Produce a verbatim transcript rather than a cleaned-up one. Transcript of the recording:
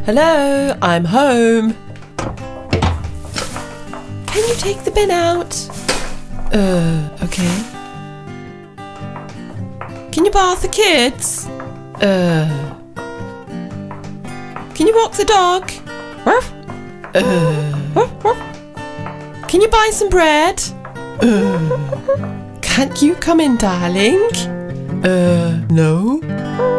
Hello, I'm home. Can you take the bin out? Uh, okay. Can you bath the kids? Uh. Can you walk the dog? Uh. Can you buy some bread? Uh. Can't you come in, darling? Uh, no.